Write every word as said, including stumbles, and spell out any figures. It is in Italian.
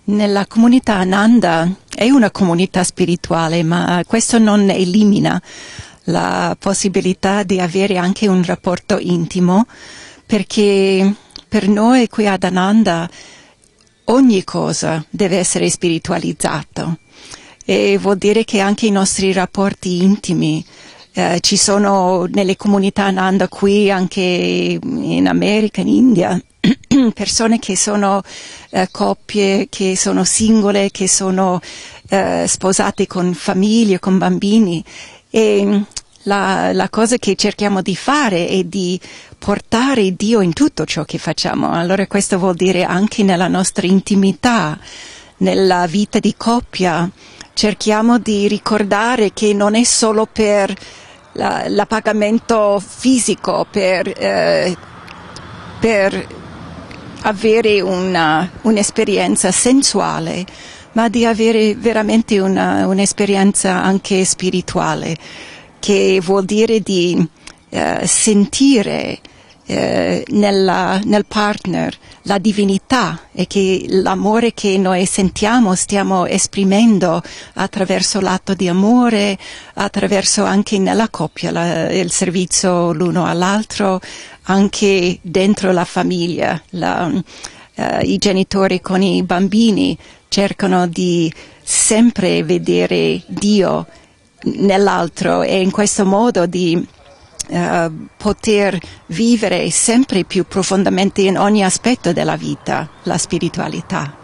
Nella comunità Ananda è una comunità spirituale, ma questo non elimina la possibilità di avere anche un rapporto intimo, perché per noi qui ad Ananda ogni cosa deve essere spiritualizzato, e vuol dire che anche i nostri rapporti intimi eh, ci sono nelle comunità Ananda qui, anche in America, in India, persone che sono eh, coppie, che sono singole, che sono eh, sposate con famiglie, con bambini, e la, la cosa che cerchiamo di fare è di portare Dio in tutto ciò che facciamo. Allora questo vuol dire anche nella nostra intimità, nella vita di coppia, cerchiamo di ricordare che non è solo per la, l'appagamento fisico, per, eh, per avere una, un'esperienza sensuale, ma di avere veramente una, un'esperienza anche spirituale, che vuol dire di eh, sentire eh, nella, nel partner la divinità, e che l'amore che noi sentiamo stiamo esprimendo attraverso l'atto di amore, attraverso anche nella coppia la, il servizio l'uno all'altro, anche dentro la famiglia. La, uh, i genitori con i bambini cercano di sempre vedere Dio nell'altro, e in questo modo di uh, poter vivere sempre più profondamente in ogni aspetto della vita la spiritualità.